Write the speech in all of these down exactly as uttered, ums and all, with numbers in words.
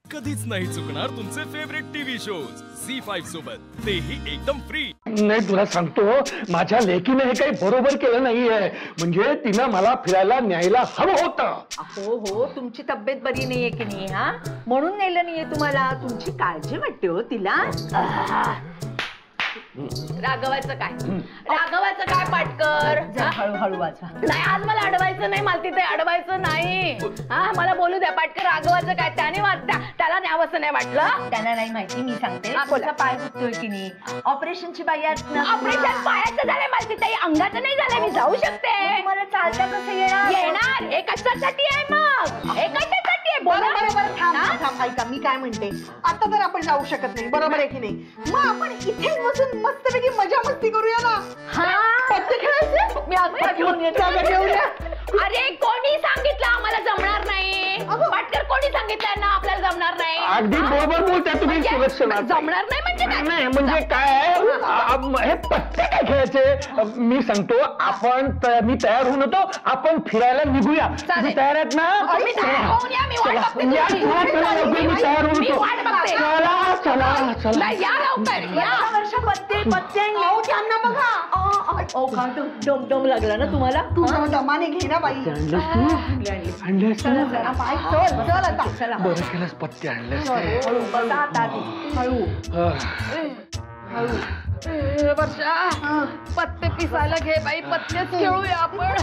कधीच नाही चुकणार तुमचे favourite TV shows Zee five सोबत, तेही एकदम फ्री। नाही तुला सांगतो, माझ्या लेकीने हे काही बरोबर केलं नाहीये। म्हणजे तिनं मला फिरायला न्यायला हवं होतं। हो हो, तुमची तब्येत बरी नाहीये की नाही, हा म्हणून नेलं नाहीये तुम्हाला। तुमची काळजी वाटते हो तिला। राघवाचं काय राघवाचं काय पाटकर, हळूहळू वाचा। नाही आज मला अडवायचं नाही, मला तिथे अडवायचं नाही। हा मला बोलू द्या पाटकर, राघवाचं काय त्याने वाटत्या त्याला न्यावंसं नाही वाटलं। त्यांना नाही माहिती, मी सांगते। बोला. पाय दुखतोय की नाही, ऑपरेशनची बाई आहे। ऑपरेशन पायाचं झालंय, मला तिथे अंगाचं नाही झालंय, मी जाऊ शकते। मला चालता कसं येणार? येणार हे कशासाठी आहे मग, हे कशासाठी आहे बोला। बरोबर, थांब थांब, ऐका मी काय म्हणते। आता तर आपण जाऊ शकत नाही, बरोबर आहे की नाही? मग आपण इथेच बसून मस्तपैकी मजा मस्ती करूया ना। पत्ते खेळायचे, मी आता घेऊन येते। घेऊया। अरे कोणी सांगितलं आम्हाला जमणार नाही? पाटकर कोणी सांगितलं ना आपल्याला जमणार नाही? अगदी बरोबर बोलताय तुम्ही सुलक्षणा। जमणार नाही म्हणजे काय? नाही म्हणजे काय, हे पत्ते काय खेळायचे? मी सांगतो, आपण मी तयार होऊन होतो, आपण फिरायला निघूया। तुम्ही तयार आहेत ना? मी तयार होऊन या, मी वाट बघते तुमची। मी तयार होऊन मी होतो। वाट बघते। चला चला चला नाही, या लवकर या। वर्ष पत्ते पत्ते अहो त्यांना बघा। ओ का डम डम लागला ना तुम्हाला? तू जरा दमाने घे ना बाई। आणलेस चला चला, पाय चल चल आता। चला बरं केलंस, पत्ते आणलेस। हळू बसात आधी, हळू हळू। वर्षा पत्ते पिसायला घे बाई, पत्तेच खेळूया आपण।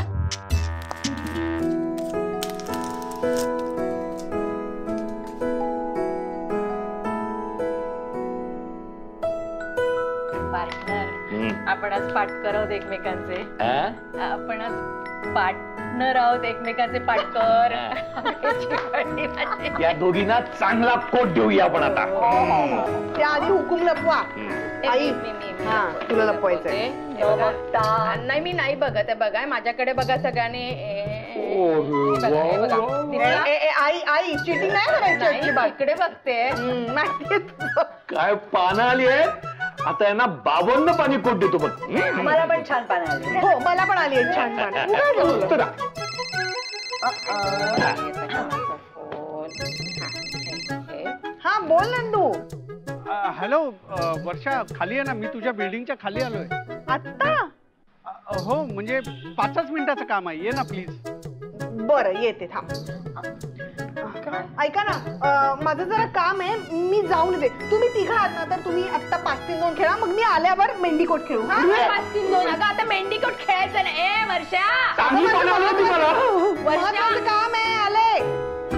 पार्टनर, आपण आज पाटकर आहोत एकमेकांचे। आपण आज पार्टनर आहोत एकमेकांचे, पाटकर। या दोघींना चांगला कोट देऊया आपण आता। त्या आधी हुकूम लपवा। आई हा तुला लपवायचंय। नाही मी नाही बघत आहे, बघा माझ्याकडे बघा सगळ्यांनी। ए, ए, आई आई चिटिंग नाही करायची बात। इकडे बघते, माहितीये तुझं। काय पानं आली आहे आता, यांना बावन्न पाणी कोट देतो बघ। मला पण छान पान आले। हो मला पण आली आहे छान छान। हा बोल नंदू। हॅलो वर्षा, खाली आहे ना? मी तुझ्या बिल्डिंगच्या खाली आलोय आत्ता? हो म्हणजे पाचच मिनिटाचं काम आहे, ये ना प्लीज। बरं येते, थांब। ऐका ना, माझं जरा काम आहे, मी जाऊन येते। तुम्ही तिघं आहात ना, तर तुम्ही आत्ता पाच तीन दोन खेळा, मग मी आल्यावर मेंढीकोट खेळू। पाच तीन दोन अगं आता मेंढीकोट खेळायचं नाही। ए वर्षा, महत्वाचं काम आहे, आले।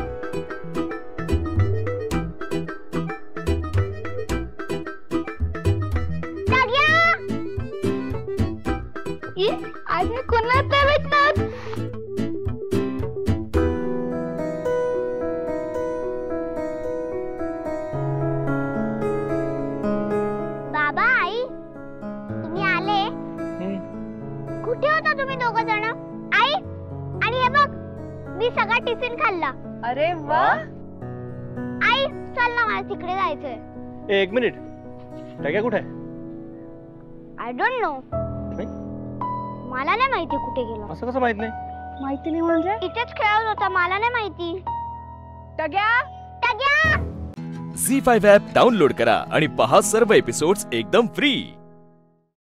आज मी कोणाला नाही भेटणार। बाबा, आई तुम्ही आले? कुठे होता तुम्ही दोघ जण? आई, आणि हे बघ मी सगळा टिफिन खाल्ला। अरे वा। आई चल ना, मला तिकडे जायचंय। एक मिनिट, टग्या कुठे आहे? आय डोंट नो, मला नाही माहिती कुठे गेला। असं कसं माहित नाही? माहिती नाही म्हणजे? इथेच खेळत होता, मला नाही माहिती। टग्या टग्या झी फाईव्ह ॲप डाउनलोड करा आणि पहा सर्व एपिसोड्स एकदम फ्री।